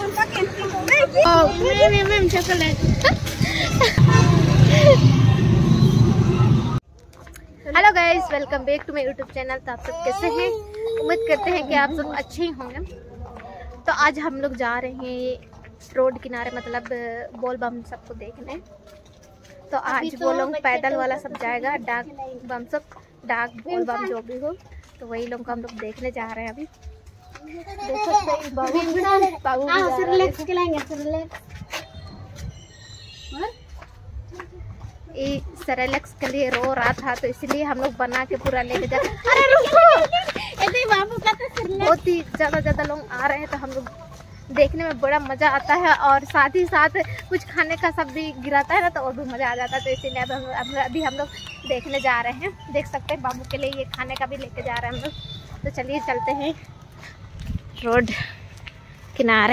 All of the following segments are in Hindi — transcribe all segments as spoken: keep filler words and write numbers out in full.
Hello guys, welcome back to my YouTube channel. तो आप सब कैसे हैं? उम्मीद करते हैं कि आप सब अच्छे ही होंगे। तो आज हम लोग जा रहे हैं रोड किनारे, मतलब बोल बम सबको देखने। तो आज वो लोग पैदल वाला सब जाएगा, डाक बम सब, डाक बोल बम जो भी हो, तो वही लोग को हम लोग देखने जा रहे हैं। अभी देख सकते हैं बाबू बाबू सेरेलैक्स के लिए रो रहा था, तो इसलिए हम लोग बना के पूरा लेके जा। अरे रुको, बहुत ही ज़्यादा ज़्यादा लोग आ रहे हैं, तो हम लोग देखने में बड़ा मज़ा आता है। और साथ ही साथ कुछ खाने का सब भी गिराता है ना, तो और भी मज़ा आ जाता है। तो इसीलिए अब हम अभी हम लोग देखने जा रहे हैं। देख सकते हैं बाबू के लिए ये खाने का भी लेके जा रहे हैं हम लोग। तो चलिए चलते हैं रोड किनारे।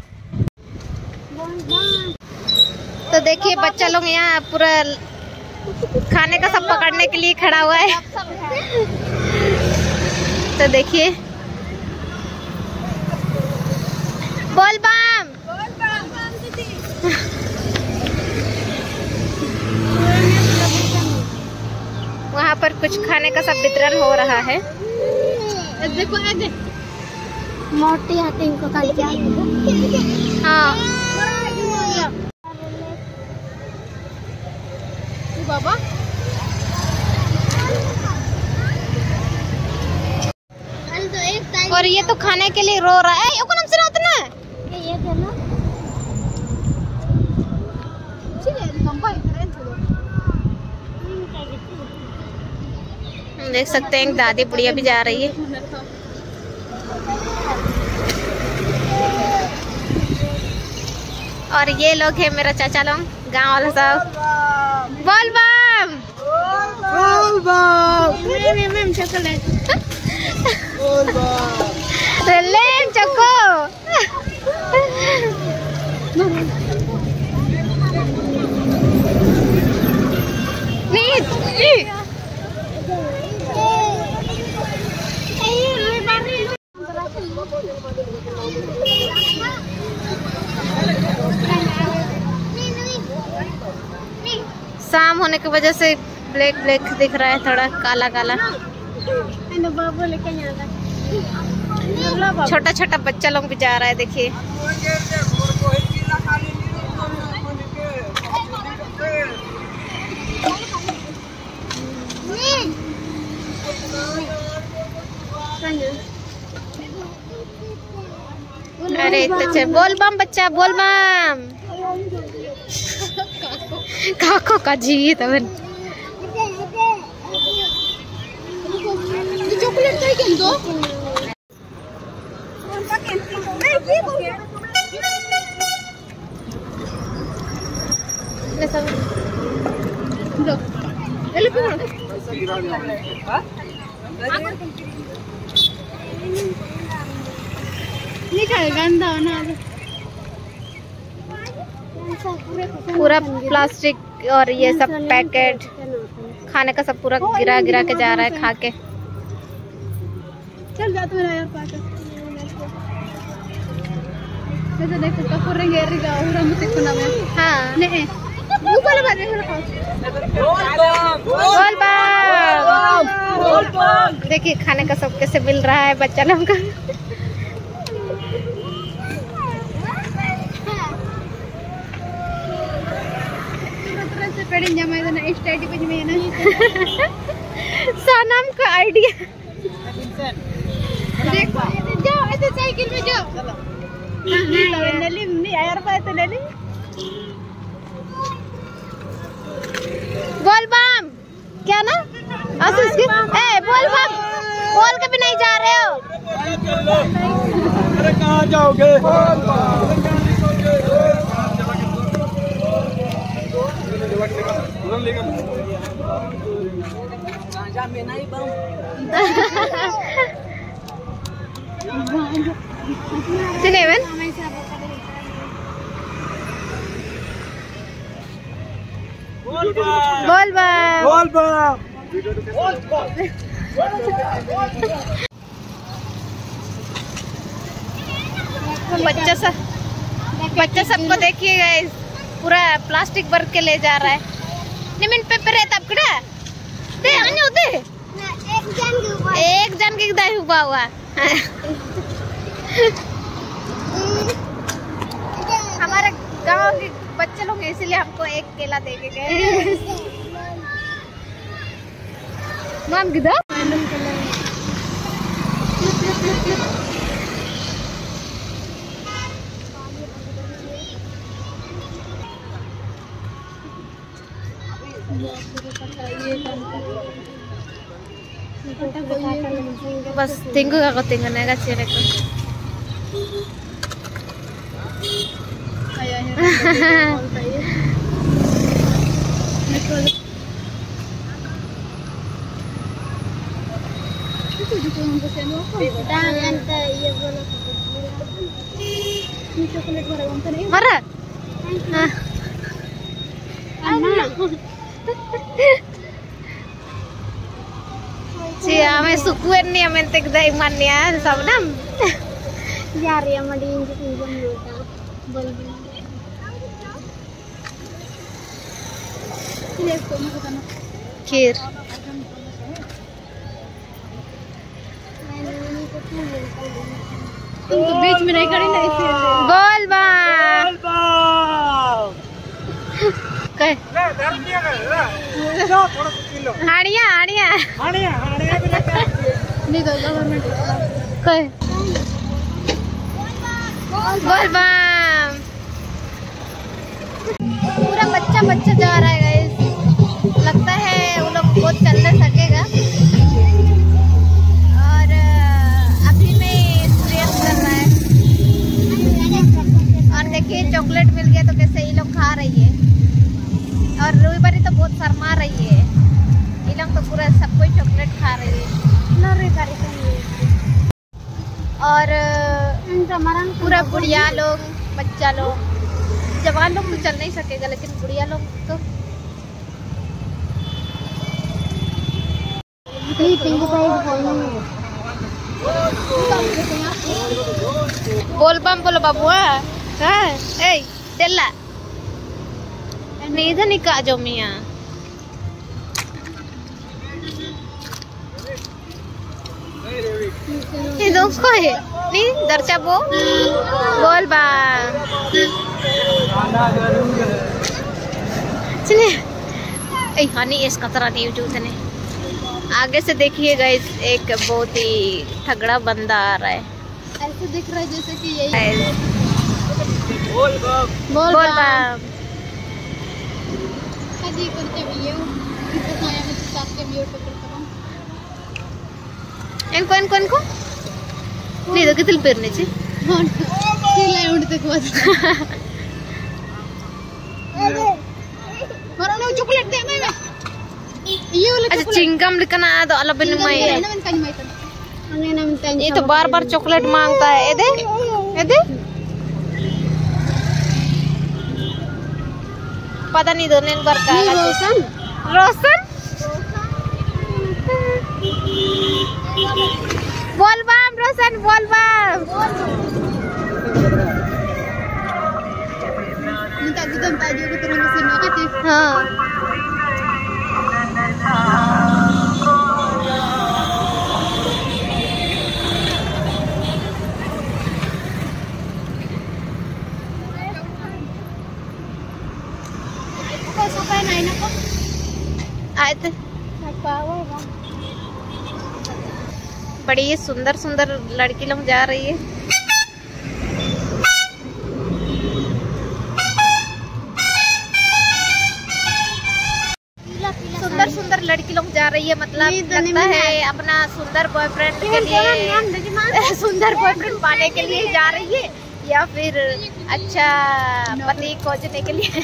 तो देखिए बच्चा लोग यहाँ पूरा खाने का सब पकड़ने के लिए खड़ा हुआ है। तो देखिए बोल बम, वहाँ पर कुछ खाने का सब वितरण हो रहा है। देखो मोटी आते इनको हाँ बाबा, और ये तो खाने के लिए रो रहा है। ये कौन से रात ना ये देना देख सकते हैं, एक दादी बुढ़िया भी जा रही है। और ये लोग है मेरा चाचा लोग, गांव वाला सब। बोल बम बोल बम मैम चॉकलेट बोल बम ले चको। शाम होने की वजह से ब्लैक ब्लैक दिख रहा है, थोड़ा काला काला। छोटा छोटा बच्चा लोग भी जा रहा है, देखिए। अरे इतने बोल बम बच्चा, बोल बम काको का जी तब चॉकलेट का ही दो। गंदा ना पूरा प्लास्टिक और ये सब पैकेट खाने का सब पूरा गिरा गिरा के जा रहा है, खा के। चल जा तो मेरा यार पास तो देखो कपूर रेंगे रिगा उरा मुझे कुना में। हां नहीं ऊपर बात है। बोल बम बोल बम, देखिए खाने का सब कैसे मिल रहा है बच्चा लोग का। सनम का आइडिया देखो, जाओ ऐसे साइकिल में जाओ। नली नहीं यार पाए तो नली। बोल बम क्या ना आशीष की ए बोल बम बोल के भी नहीं जा रहे हो। अरे कहाँ जाओगे? चले बन बोल बम बोल बम। बच्चा सा बच्चा सबको देखिए गाइस, पूरा प्लास्टिक भर के ले जा रहा है। निमिन पेपर है तब कड़ा दे आने होते एक जन के ऊपर एक जन के दाई हुआ हुआ हमारे गांव के बच्चे लोग इसीलिए हमको एक केला दे के गए। माम किधर बस tinggu kako tinggal naga cire ko marah si ame sukuan nih ame tek dai mannya sabnam यार ये मडी इंज इंजन होता बोल खीर तुम तो बीच में नहीं खड़ी ना इसे बोल बा कह हाड़िया हाड़िया हाड़िया हाड़िया भी लगता है नहीं तो गवर्नमेंट कह बोल बम पूरा बच्चा बच्चा जा रहा है गाइस, लगता है वो लोग बहुत चल नहीं सकेगा। और अभी में एक्सपीरियंस कर रहा है और देखिए चॉकलेट मिल गया तो कैसे ये लोग खा रही है। और रूईबारी तो बहुत शर्मा रही है, ये लोग तो पूरा सब कोई चॉकलेट खा रही है। और पूरा बुढ़िया लोग बच्चा लोग जवान लोग तो चल नहीं सकेगा, लेकिन बुढ़िया लोग तो बोल बम बोलो बाबुआ ए तेला नहीं इधर निका जो मियाँ ये दोस्तों है नहीं दर्चा बो बोल बा चलिए ए हनी इस कतरा नहीं यूट्यूब ने आगे से देखिए गाइस, एक बहुत ही तगड़ा बंदा आ रहा है। ऐसे दिख रहा है जैसे कि यही बोल बम बोल बा कदी करते वीडियो कितना आया मैं साथ के वीडियो पे करता हूं इनको इनको इनको नहीं तो कितने पेरने ची सिलाई उड़ते को और ना चॉकलेट दे मैं ये वाला अच्छा चिंगम लिखना आ तो अलग बिन में है ना मैं कहीं मैं अने ना मैं ये तो बार बार चॉकलेट मांगता है। ये दे ये दे पता नहीं दोनों इन बार का रोशन रोशन बोल बम रोशन बोल बम minta kita tadi aku turun ke sini kan sih हाँ kok sampai naik kok आए थे apa wah बड़ी ये सुंदर सुंदर लड़की लोग जा रही है। सुंदर सुंदर लड़की लोग जा रही है, मतलब लगता है अपना सुंदर बॉयफ्रेंड के लिए सुंदर बॉयफ्रेंड पाने के लिए जा रही है या फिर अच्छा पति खोजने के लिए।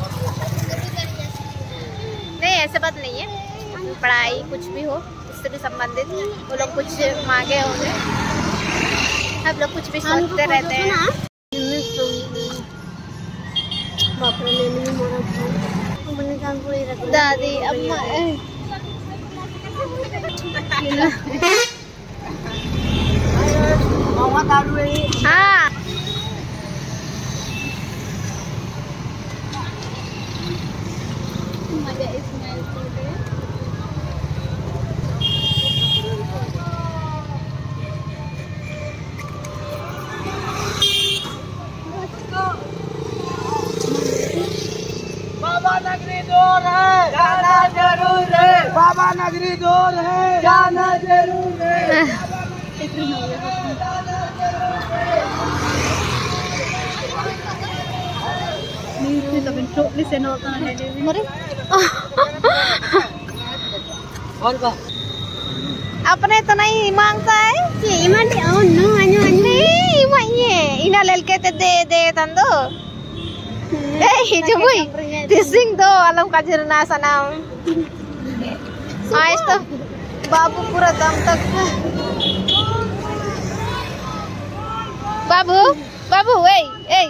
नहीं ऐसा बात नहीं है, पढ़ाई कुछ भी हो इससे भी संबंधित वो लोग कुछ मांगे होंगे, हम लोग कुछ भी सोचते रहते हैं। दादी अम्मा हाँ दूर है, जाना जरूर है। बाबा नगरी दूर है, जाना जरूर है। अपने तो नहीं मांगता है नहीं मैं इना ललके ते दे दे तंदो ए जुमुई तिसिंग दो आलम का झरना सनाम आज तो बाबू पूरा दम तक बाबू बाबू ए ए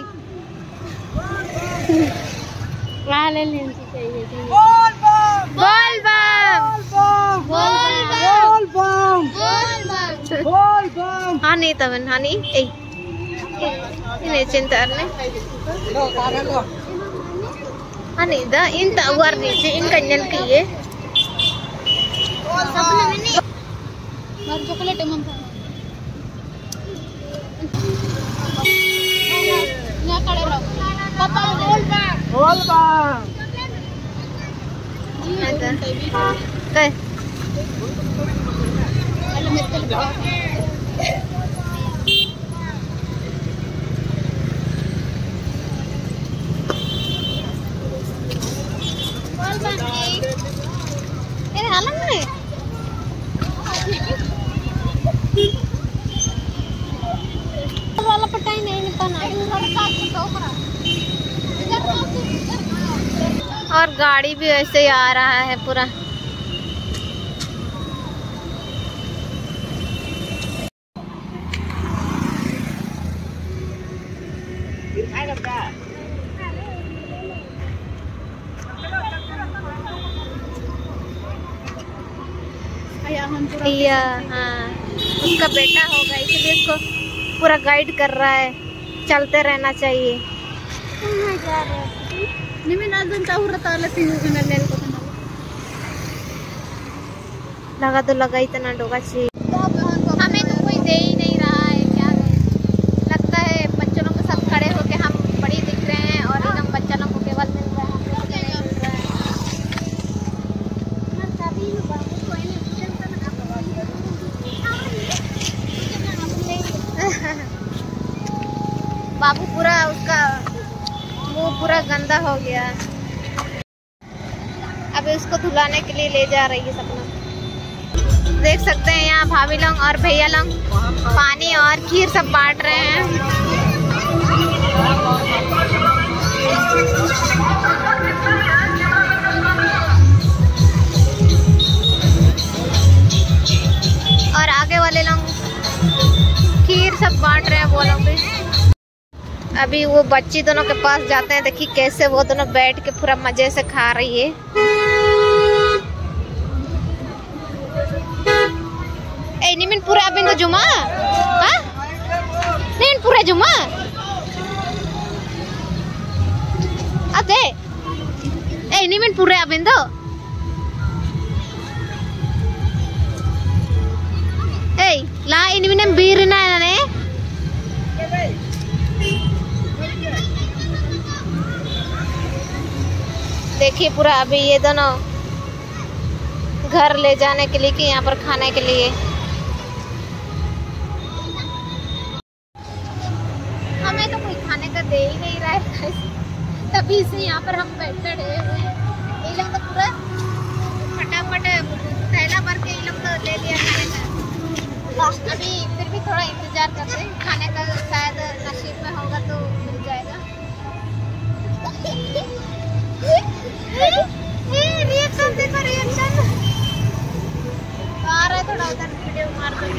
ले लेंसी चाहिए चाहिए। बोल बम, बोल बम बोल बोल बम, बम बोल बम बोल बम। हानी तवन हानी ए ini cinta ne लो कागज लो। हानी दा इन ता warni si in kanyan kiye और चॉकलेट मन था ना खड़े रहो पापा बोल बम बोल बम। ada kai हेलो मेरे ini halam ne वाला पटाई नहीं निपना और गाड़ी भी ऐसे ही आ रहा है पूरा भैया हाँ उसका बेटा होगा इसलिए इसको पूरा गाइड कर रहा है चलते रहना चाहिए लगा तो लगा इतना डोगा चाहिए हमें तो कोई दे ही नहीं रहा है क्या है लगता है बच्चों लोग के साथ खड़े होके हम बड़ी दिख रहे हैं और एकदम बच्चा लोग को केवल मिल रहा है बाबू पूरा उसका मुंह पूरा गंदा हो गया अभी उसको धुलाने के लिए ले जा रही है सपना देख सकते हैं यहाँ भाभी लोग और भैया लोग पानी और खीर सब बांट रहे हैं और आगे वाले लोग खीर सब बांट रहे हैं वो लोग भी अभी वो बच्ची दोनों के पास जाते हैं देखिए कैसे वो दोनों बैठ के पूरा मजे से खा रही है ए निमिन पूरा अबिन तो जुमा हाँ निमिन पूरा जुमा अते ए निमिन पूरा अबिन तो ए ला निमिन बीर ना ने देखिए पूरा अभी ये दोनों घर ले जाने के लिए कि यहाँ पर खाने के लिए हमें तो कोई खाने का दे ही नहीं रहा है तभी से यहाँ पर हम बैठे रहे हुए हैं ये लोग तो पूरा फटाफट थैला भर के ये लोग तो ले लिया अभी फिर भी थोड़ा इंतजार करते हैं खाने का शायद नसीब में होगा तो मिल जाएगा रिएक्शन देखो रिएक्शन आ रहा है थोड़ा उधर वीडियो मार दो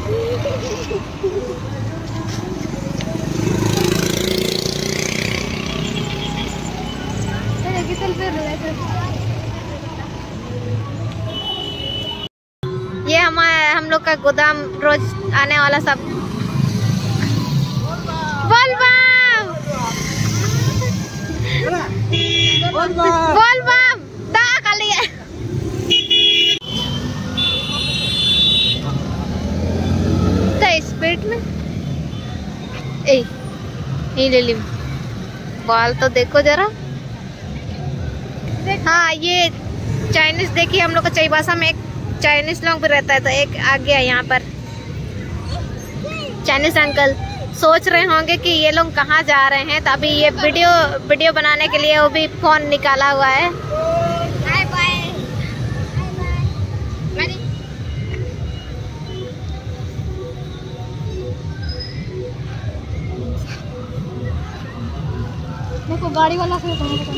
ये हमारे हम लोग का गोदाम रोज आने वाला सब बोल बम बोल बम दा कर लिया स्पीड में ए ये ले ली बाल तो देखो जरा हाँ ये चाइनीज देखिए, हम लोग का चाईबासा में एक चाइनीज लोग भी रहता है, तो एक आ गया यहाँ पर चाइनीज अंकल। सोच रहे होंगे कि ये लोग कहाँ जा रहे हैं, तो अभी ये वीडियो वीडियो बनाने के लिए वो भी फोन निकाला हुआ है। Bye bye. देखो गाड़ी वाला से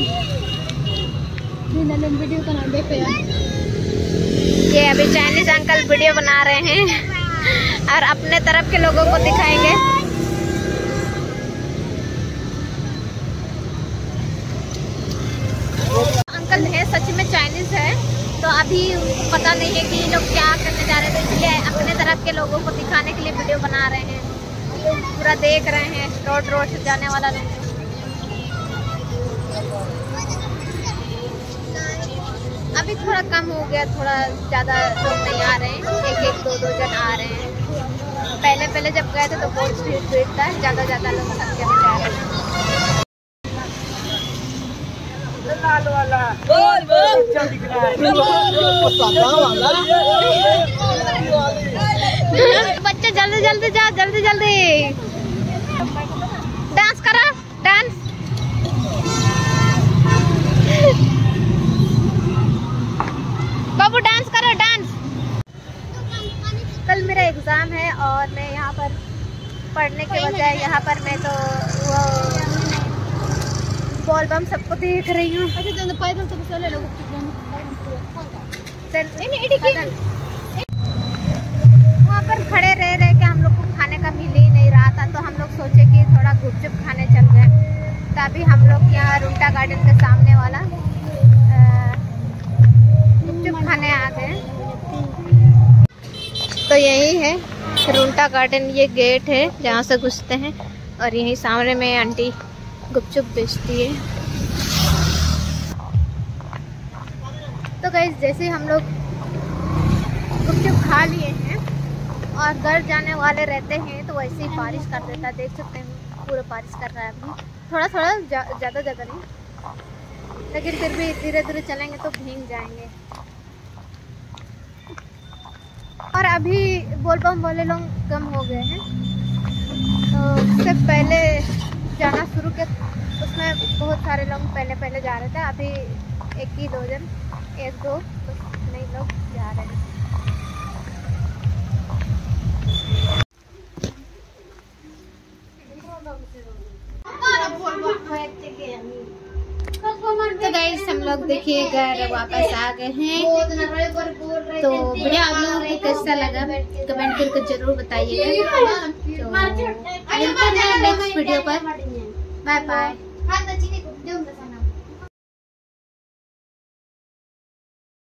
वीडियो का नाम देखो यार। ये अभी चाइनीज अंकल वीडियो बना रहे हैं और अपने तरफ के लोगों को दिखाएंगे। अंकल है सच में चाइनीज है, तो अभी उनको पता नहीं है कि ये लोग क्या करने जा रहे हैं, तो इसलिए अपने तरफ के लोगों को दिखाने के लिए वीडियो बना रहे हैं। पूरा देख रहे हैं रोड रोड से जाने वाला लोग। अभी थोड़ा कम हो गया, थोड़ा ज़्यादा लोग नहीं आ रहे हैं, एक एक दो दो जन आ रहे हैं। पहले पहले जब गए थे तो बहुत भीड़ भीड़ था, ज़्यादा ज़्यादा लोग संख्या में जा रहे हैं। बोल बोल दिख रहा है। बच्चे जल्दी जल्दी जा, जल्दी जल्दी डांस करो, डांस। बाबू डांस करो, डांस। कल मेरा एग्जाम है और मैं यहाँ पर पढ़ने के बजाय यहाँ पर मैं तो वो बॉल बम सबको देख रही हूँ। वहाँ पर खड़े रह रहे के हम लोग को खाने का मिल ही नहीं रहा था, तो हम लोग सोचे कि थोड़ा गुपचुप खाने चल जाए। तभी हम लोग यहाँ रुंटा गार्डन के सामने वाला गुपचुप खाने आ गए। तो यही है रुंटा गार्डन, ये गेट है जहाँ से घुसते हैं, और यही सामने में आंटी गुपचुप बेचती है। तो गाइस जैसे हम लोग गुपचुप खा लिए हैं और घर जाने वाले रहते हैं, तो वैसे ही बारिश कर देता है। देख सकते हैं पूरा बारिश कर रहा है अभी, थोड़ा थोड़ा, ज़्यादा ज़्यादा नहीं, लेकिन फिर भी धीरे धीरे चलेंगे तो भीग जाएंगे। और अभी बोलबम वाले लोग कम हो गए हैं, तो उससे पहले जाना शुरू के उसमें बहुत सारे लोग पहले पहले जा रहे थे। अभी एक ही दो जन, एक दो नहीं लोग जा रहे हैं। तो गाइस हम लोग देखिए घर वापस आ गए हैं। तो वीडियो आप लोगों को कैसा लगा कमेंट करके जरूर बताइएगा। तो मिलते हैं नेक्स्ट वीडियो पर। Bye bye.